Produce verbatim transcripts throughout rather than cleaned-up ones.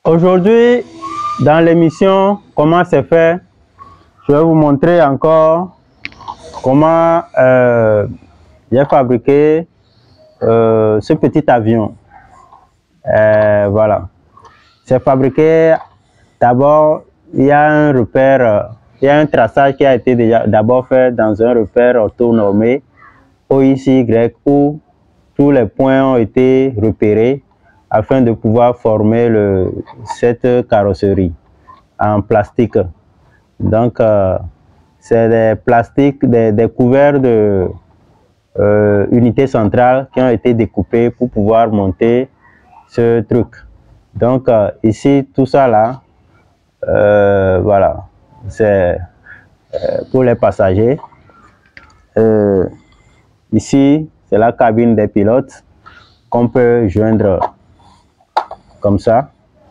Aujourd'hui, dans l'émission Comment c'est fait, je vais vous montrer encore comment euh, j'ai fabriqué euh, ce petit avion. Euh, voilà. C'est fabriqué d'abord, il y a un repère, il y a un traçage qui a été déjà d'abord fait dans un repère orthonormé O X Y où tous les points ont été repérés afin de pouvoir former le, cette carrosserie en plastique. Donc, euh, c'est des plastiques, des, des couverts de euh, unité centrale qui ont été découpés pour pouvoir monter ce truc. Donc, euh, ici, tout ça là, euh, voilà, c'est euh, pour les passagers. Euh, ici, c'est la cabine des pilotes qu'on peut joindre comme ça.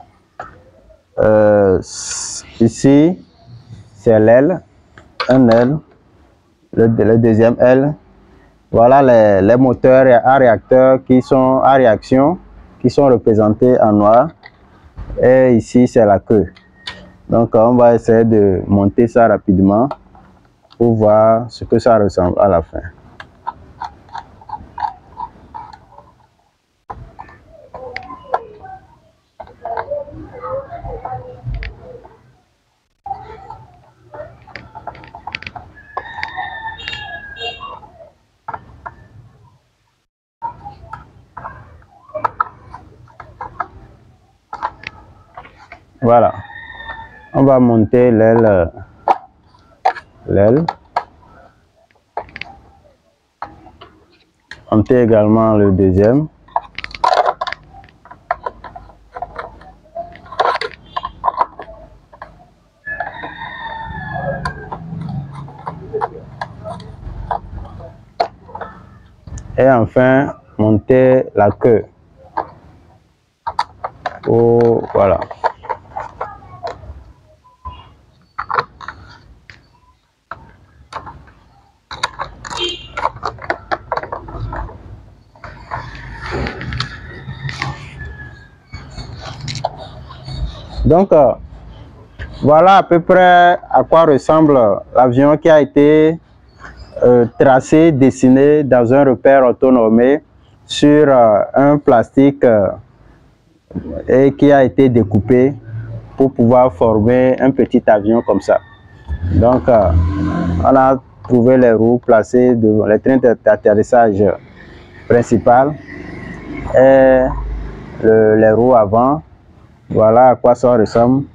Euh, ici, c'est l'aile, un aile, le, le deuxième aile. Voilà les, les moteurs à réacteur qui sont à réaction, qui sont représentés en noir. Et ici, c'est la queue. Donc, on va essayer de monter ça rapidement pour voir ce que ça ressemble à la fin. Voilà, on va monter l'aile, l'aile, monter également le deuxième. Et enfin, monter la queue. Oh, voilà. Donc, euh, voilà à peu près à quoi ressemble l'avion qui a été euh, tracé, dessiné dans un repère orthonormé sur euh, un plastique euh, et qui a été découpé pour pouvoir former un petit avion comme ça. Donc, euh, on a trouvé les roues placées devant les trains d'atterrissage principal et le, les roues avant. Voilà à quoi ça ressemble.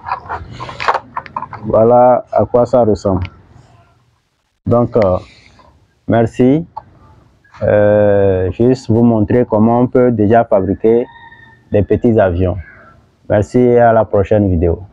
Voilà à quoi ça ressemble. Donc, euh, merci. Euh, juste vous montrer comment on peut déjà fabriquer des petits avions. Merci et à la prochaine vidéo.